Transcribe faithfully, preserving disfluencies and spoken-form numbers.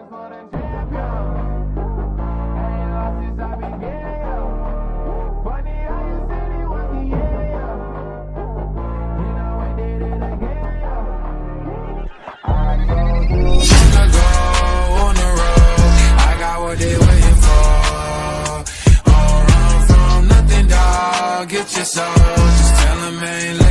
for the champion. Ain't lost since I began, yo. Funny how you said it was the end, yo. You know we did it again, yo. I go through long ago on the road. I got what they waiting for. Don't run from nothing, dog. Get your soul. Just tell them ain't